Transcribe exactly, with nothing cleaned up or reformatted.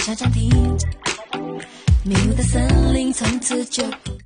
下暂停，迷雾的森林从此就不